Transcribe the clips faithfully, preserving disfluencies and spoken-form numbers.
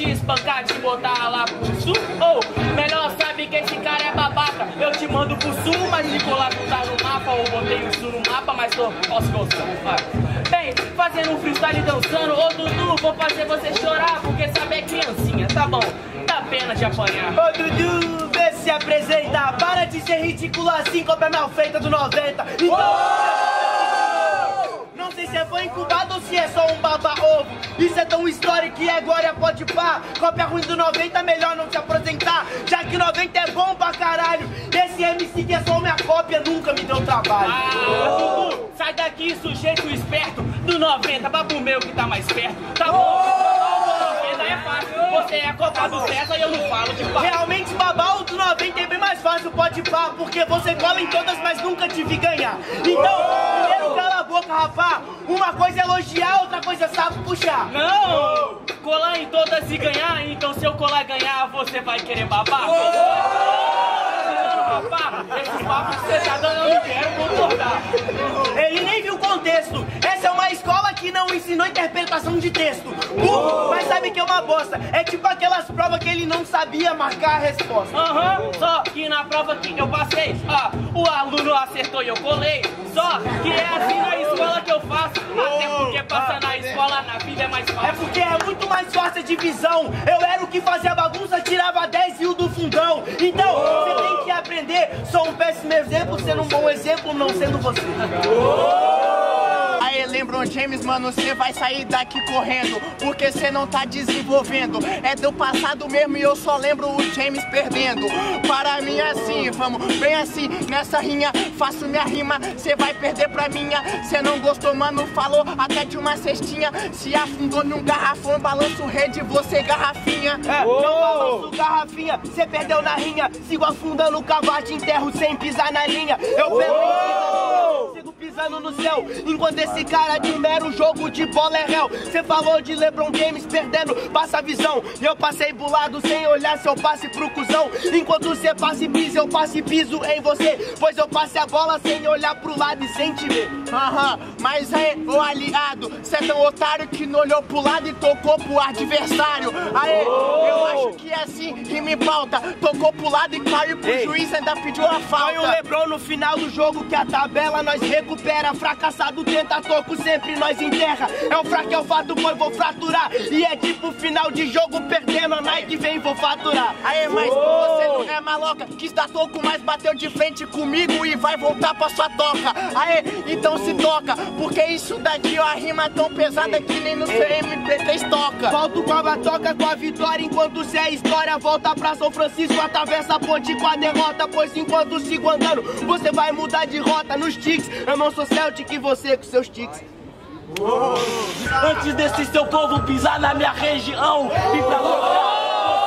te espancar, te botar lá pro sul. Ou, melhor sabe que esse cara é babaca. Eu te mando pro sul, mas Nicolás não tá no mapa. Ou botei o sul no mapa, mas tô posso gostar. Bem, fazendo um freestyle dançando. Ô Dudu, vou fazer você chorar, porque sabe é criancinha, tá bom? Dá pena de apanhar. Ô Dudu, vê se apresenta. Para de ser ridículo assim, cópia mal feita do noventa. Então, oh! Não sei se é fã incubado ou se é só um baba-ovo. Isso é tão história que é glória, pode pá. Cópia ruim do noventa, melhor não te apresentar, já que noventa é bom pra caralho. Esse M C que é só minha cópia nunca me deu trabalho. Ah, Dudu, sai daqui, sujeito esperto. Do noventa, vá pro meu que tá mais perto. Tá bom? noventa é fácil. Você é a copa do César e eu não falo de pá. Realmente babar o do noventa é bem mais fácil, pode pá. Porque você cola em todas, mas nunca te vi ganhar. Então, primeiro cala a boca, rapá. Uma coisa é elogiar, outra coisa é sapo puxar. Não! Colar em todas e ganhar, então se eu colar e ganhar, você vai querer babar. Rapá, esses papos que você tá dando eu não quero concordar. Ele nem viu o contexto. Essa é uma escola que não ensinou interpretação de texto. Uh, mas sabe que é uma bosta. É tipo aquelas provas que ele não sabia marcar a resposta. Aham, uhum, só que na prova que eu passei, ó, o aluno acertou e eu colei. Só que é assim na escola que eu faço. Até porque passar na escola na vida é mais fácil. É porque é muito mais fácil a divisão. Eu era o que fazia bagunça, tirava dez e o do fundão. Então, você tem que aprender. Sou um péssimo exemplo, sendo um bom exemplo, não sendo você. Aí, LeBron James, mano, cê vai sair daqui correndo, porque cê não tá desenvolvendo. É do passado mesmo e eu só lembro o James perdendo. Para mim é assim, vamos, bem assim, nessa rinha, faço minha rima, cê vai perder pra minha. Cê não gostou, mano, falou até de uma cestinha. Se afundou num garrafão, balanço rede, você garrafinha. É, não balanço garrafinha, cê perdeu na rinha. Sigo afundando o cavate, enterro sem pisar na linha. Eu pego oh! sigo pisando no céu, enquanto esse cara de mero jogo de bola é réu. Cê falou de LeBron James perdendo, passa a visão. Eu passei pro lado sem olhar se eu passe pro cuzão. Enquanto cê passa e pisa, eu passo e piso em você. Pois eu passe a bola sem olhar pro lado e sem te ver. Aham, mas aí, ô aliado, cê é tão otário que não olhou pro lado e tocou pro adversário. Aê, oh! eu acho que é assim, rima e pauta. Tocou pro lado e caiu pro Ei. juiz, ainda pediu a falta. Foi o LeBron no final do jogo que a tabela nós recupera. Fracassado tenta toco, sempre nós enterra. É um fraco, é o fato, pois vou fraturar. E é tipo final de jogo, perdendo a Nike, vem, vou faturar. Aê, mas oh! você não é maloca, quis dar toco, mas bateu de frente comigo e vai voltar pra sua toca. Aê, então se toca, porque isso daqui, ó, a rima tão pesada que nem no C M P três toca. Volto com a batoca, com a vitória, enquanto cê é história. Volta pra São Francisco, atravessa a ponte com a derrota. Pois enquanto sigo andando, você vai mudar de rota nos tics. Eu não sou Celtic e você com seus tics. Oh. Antes desse seu povo pisar na minha região e pra colocar,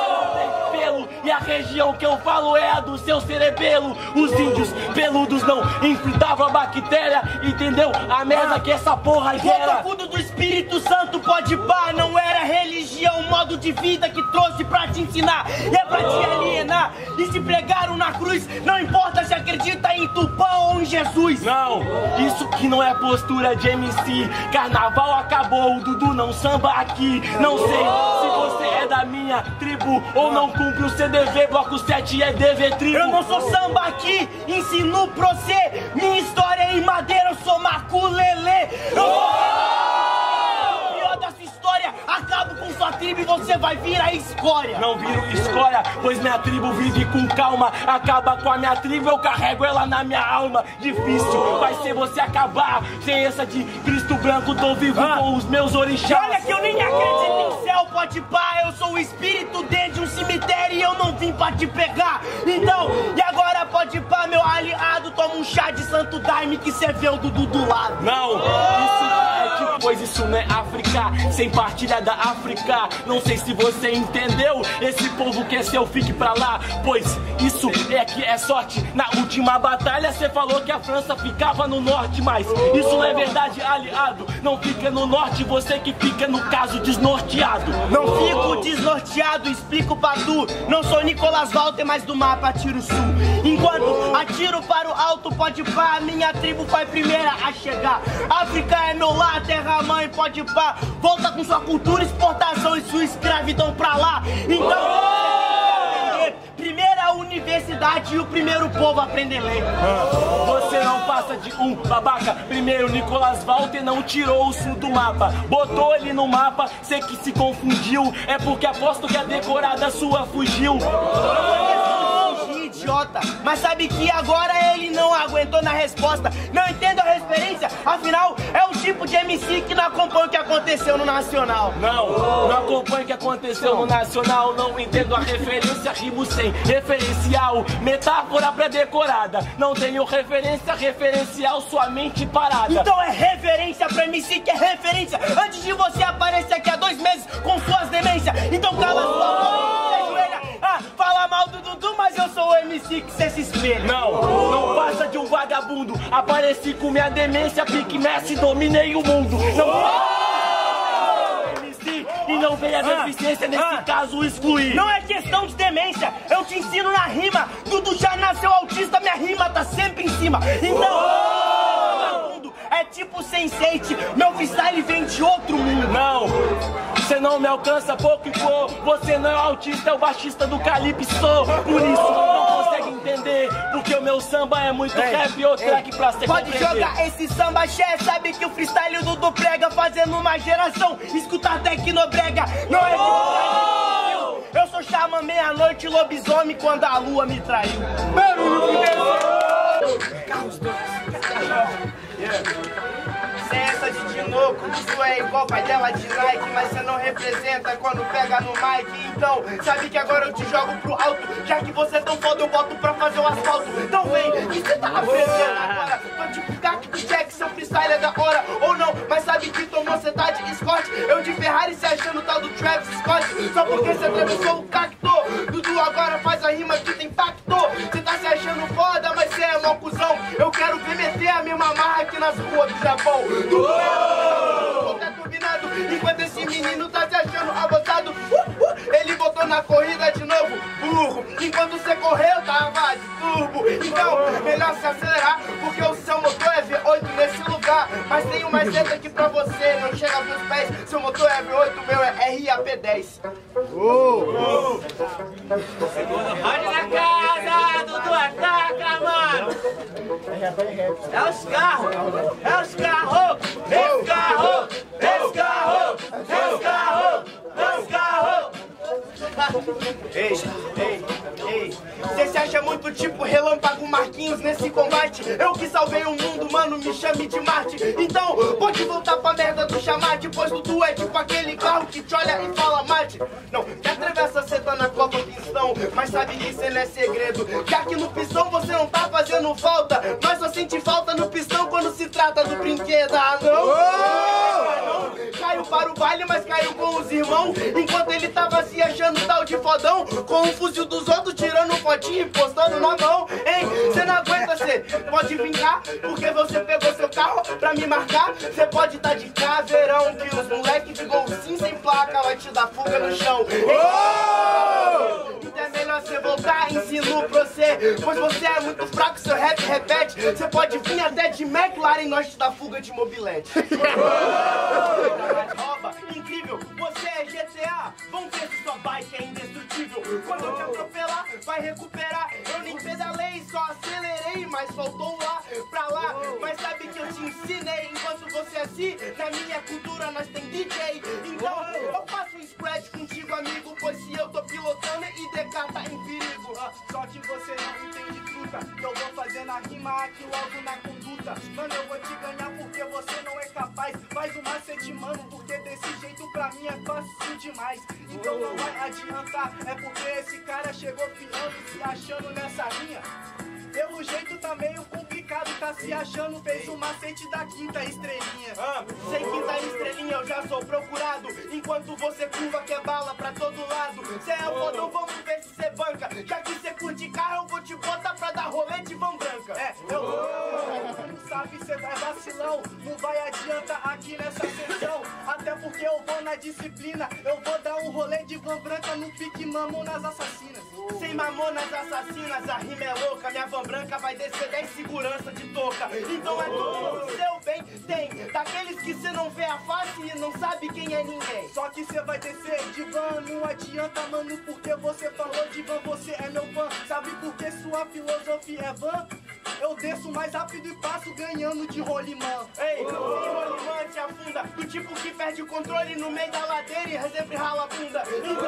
e a região que eu falo é a do seu cerebelo. Os índios peludos não enfrentavam a bactéria, entendeu? A merda que essa porra gera. O conteúdo do Espírito Santo pode pá, não era religião, modo de vida que trouxe pra te ensinar. E é pra te alienar. E se pregaram na cruz, não importa se acredita em Tupã ou em Jesus. Não, isso que não é postura de M C. Carnaval acabou, o Dudu não samba aqui. Não sei se você é da minha tribo ou não cumpre o C D V, bloco sete é D V tribo. Eu não sou samba aqui, ensino pra você. Minha história é em madeira, eu sou maculelê. Pior da sua história, acabo com sua tribo e você vai vir a escória. Não viro escória, pois minha tribo vive com calma. Acaba com a minha tribo, eu carrego ela na minha alma. Difícil vai ser você acabar sem essa de Cristo branco, tô vivo ah. com os meus orixás. Olha que eu nem acredito em céu, pode pá. Eu sou o espírito dentro de um cemitério e eu não vim pra te pegar. Então, e agora pode pá, meu aliado, toma um chá de santo daime que cê vê o Dudu do lado. Não, isso não é que, pois isso não é África, sem partilha da África. Não sei se você entendeu, esse povo que é seu, fique pra lá. Pois isso é que é sorte. Na última batalha cê falou que a França ficava no norte, mas isso não é verdade, aliado. Não fica no norte, você que fica no caso desnorteado. Não fico desnorteado, explico pra tu. Não sou Nicolas Walter, mas do mapa atiro sul. Enquanto atiro para o alto, pode pá, minha tribo foi primeira a chegar. África é meu lar, terra da mãe, pode pá. Volta com sua cultura, exportação e sua escravidão pra lá. Então, você tem que aprender. Primeiro a universidade e o primeiro povo aprender a ler. Você não passa de um babaca. Primeiro Nicolas Walter não tirou o sul do mapa. Botou ele no mapa, sei que se confundiu. É porque aposto que a decorada sua fugiu. Idiota, mas sabe que agora ele não aguentou na resposta. Não entendo a referência, afinal é o tipo de M C que não acompanha o que aconteceu no Nacional. Não, não acompanha o que aconteceu no Nacional. Não entendo a referência, rimo sem referencial. Metáfora pré-decorada. Não tenho referência, referencial, sua mente parada. Então é referência pra M C que é referência. Antes de você aparecer aqui há dois meses com suas demências. Então cala sua boca e se ajoelha. Ah, fala mal do Dudu, mas eu sou o M C que cê se espelha. Não, não passa de um vagabundo. Apareci com minha demência, pique Messi, dominei o mundo. Não passa de M C e não venha a deficiência, nesse ah, caso excluir. Não é questão de demência, eu te ensino na rima. Dudu já nasceu autista, minha rima tá sempre em cima. Então, é tipo sense eight, meu freestyle vem de outro mundo. Não, você não me alcança pouco e for. Você não é autista, é o baixista do Calypso. Por isso não consegue entender, porque o meu samba é muito ei, rap e outro track pra ser pode compreender. Jogar esse samba axé, sabe que o freestyle do Dudu prega, fazendo uma geração escutar tecnobrega. Não é oh! de eu sou Xamã meia-noite, lobisomem quando a lua me traiu. Carros Cê é essa de Tinoco, isso é igual pai dela de Nike, mas cê não representa quando pega no mic. Então, sabe que agora eu te jogo pro alto, já que você é tão foda, eu boto pra fazer o asfalto. Então vem, e cê tá aprendendo agora? Tô tipo Cacto Jack, seu freestyle é da hora, ou não, mas sabe que tomou cê tá de Scott. Eu de Ferrari se achando tal do Travis Scott, só porque cê atravessou o cacto. Dudu agora faz a rima que tem impacto. Cê tá se achando foda, mas cê é mó cuzão. Eu quero ver meter a mesma marra aqui nas ruas do Japão. Dudu é tá turbinado, enquanto esse menino tá se achando avançado. Uh, uh, ele botou na corrida de novo, burro. Enquanto você correu, tava de turbo. Então, melhor se acelerar, porque o seu motor é V oito nesse lugar. Mas tem uma seta aqui pra você, não chega aos meus pés. Seu motor é V oito, meu é R A P dez. Uh, uh. Olha na casa, Dudu ataca, mano. É os carros, é os carros, é os carros, é os carros, é os carros, é os carros. Ei, ei, ei, cê se acha muito tipo Relâmpago Marquinhos nesse combate? Eu que salvei o mundo, mano, me chame de Marte. Então, pode voltar pra merda do chamate, pois Dudu é tipo aquele carro que te olha e fala mate. Não, que atravessa seta na Copa Pistão, mas sabe que cê não é segredo. Que aqui no pistão você não tá fazendo falta, mas só sente falta no pistão quando se trata do brinquedo. Ah, não? Oh! Caiu para o baile, mas caiu com os irmãos, enquanto ele tava se achando tal de fodão, com o fuzil dos outros tirando fotinho e postando na mão. Hein, cê não aguenta, cê pode vingar, porque você pegou seu carro pra me marcar. Cê pode tá de caveirão, que os moleque de golzinho sem placa vai te dar fuga no chão. Hein? Então é melhor cê voltar, ensino pra você, pois você é muito fraco, seu rap repete. Cê pode vir até de McLaren, nós te dá fuga de mobilete. Rouba, incrível, você é G T A, vamos ver se sua bike é indestrutível. Quando eu te atropelar, vai recuperar. Eu nem pedalei, só acelerei, mas faltou lá pra lá. Mas sabe que eu te ensinei, enquanto você assim, na minha cultura nós tem D J. Então eu faço um scratch contigo, amigo, pois se eu tô pilotando e D K tá em perigo. Ah, só que você não entende truta, que eu vou fazer na rima aqui logo na conduta. Mano, eu vou te ganhar porque você não é capaz. Faz um macete, mano, porque desse jeito pra mim é fácil demais. Então não vai adiantar, é porque esse cara chegou piando, se achando nessa linha. Pelo jeito tá meio complicado, tá se achando, fez o macete da quinta estrelinha. Ah, sem quinta estrelinha eu já sou procurado, enquanto você curva que é bala pra todo lado. Cê é o fodão, vamos ver se cê banca, já que cê curte carro eu vou te botar pra dar rolê de van branca. É, eu não sabe, cê vai vacilão, não vai adiantar aqui nessa sessão. Até porque eu vou na disciplina, eu vou dar um rolê de van branca no pique Mamonas Assassinas. Sem Mamonas Assassinas, a rima é louca, minha van branca vai descer dez segurando. segurança de toca. Então é tudo pro seu bem, tem daqueles que cê não vê a face e não sabe quem é ninguém. Só que cê vai descer de van, não adianta, mano, porque você falou de van, você é meu fã. Sabe por que sua filosofia é van? Eu desço mais rápido e passo ganhando de rolimã. Ei, sem rolimã te afunda, do tipo que perde o controle no meio da ladeira e sempre rala a bunda.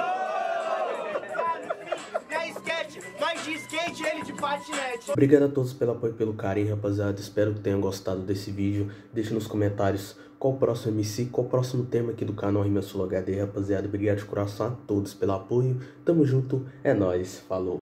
Não é skate, mas de skate ele de patinete. Obrigado a todos pelo apoio e pelo carinho, rapaziada. Espero que tenham gostado desse vídeo. Deixe nos comentários qual o próximo M C, qual o próximo tema aqui do canal Rima Sul H D, rapaziada. Obrigado de coração a todos pelo apoio. Tamo junto, é nóis, falou.